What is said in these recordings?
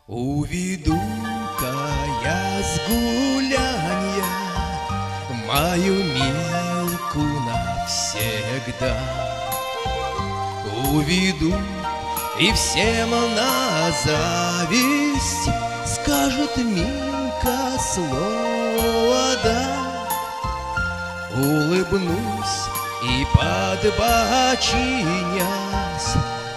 Уведу-ка я с гулянья мою Милку навсегда. Уведу, и всем на зависть скажет Милка слово «да». Улыбнусь и подбочинясь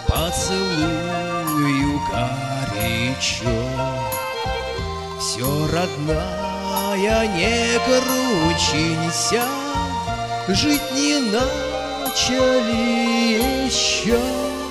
поцелую горячо. Все, родная, не кручинься, жить не начали еще.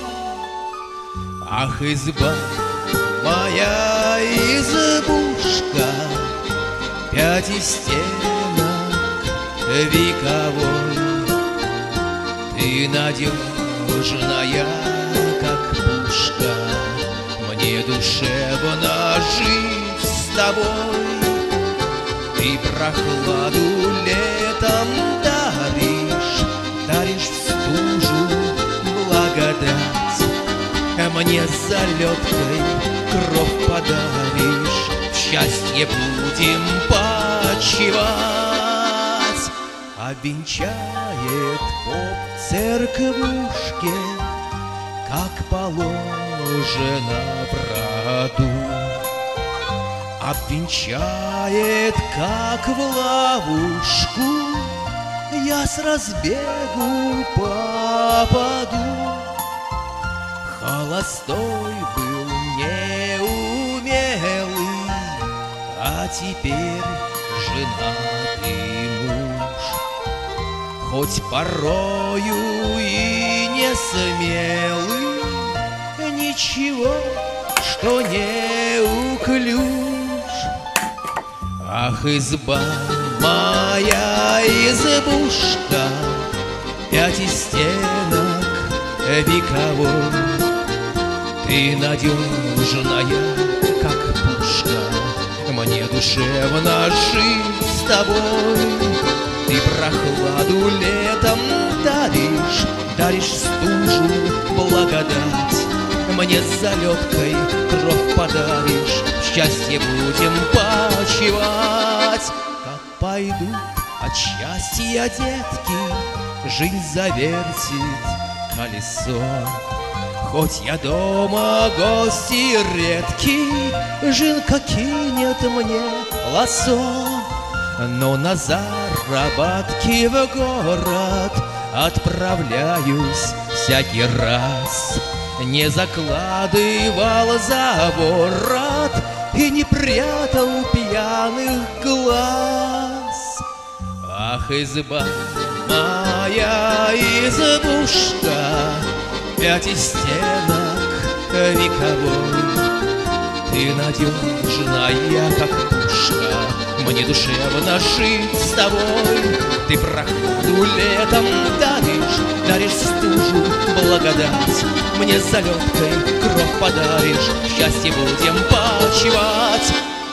Ах, изба моя, избушка, 5 стенок вековой, ты надежная, как пушка, мне душевно жить с тобой. Ты прохладу летом даришь в стужу благодать. Мне залеткой кровь подаришь, в счастье будем почивать. Обвенчает поп церквушке, как положено в роду. Обвенчает, как в ловушку, я с разбегу попаду. Холостой был неумелый, а теперь женатый муж. Хоть порою и не смелый, ничего, что неуклюж. Ах, изба моя, избушка, 5 стенок вековой, ты надежная, как пушка, мне душевно жить с тобой. Ты прохладу летом даришь стужу благодать. Мне залеткой кровь подаришь, в счастье будем почивать. Как пойдут от счастья детки, жизнь завертит колесо. Хоть я дома гости редкий, Жинка кинет мне лассо. Но на заработки в город отправляюсь всякий раз. Не закладывал за ворот и не прятал пьяных глаз. Ах, изба моя, избушка, 5 стенок вековой, ты надежная, как пушка, мне душевно жить с тобой. Ты прохладу летом даришь стужу благодать. Мне залеткой кровь подаришь, в счастье будем почивать.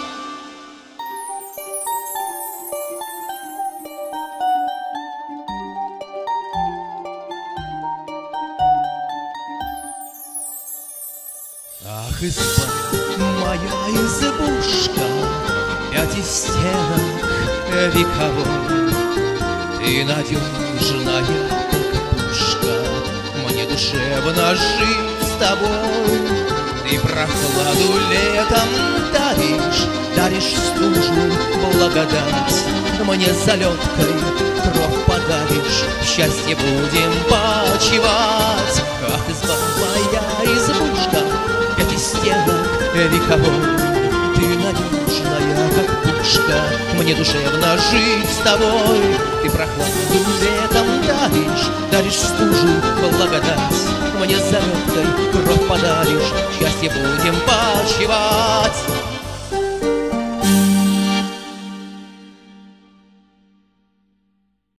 Ах, изба моя, избушка, 5 стенок вековой, ты надежная, как пушка, мне душевно жить с тобой. Ты прохладу летом даришь стужу благодать. Мне залеткой кровь подаришь, в счастье будем почивать. Ах, изба моя, избушка, 5 стенок вековой, ты надежная, как пушка, мне душевно жить с тобой. Ты прохладу летом даришь стужу благодать. Мне залеткой кровь подаришь, в счастье будем почивать.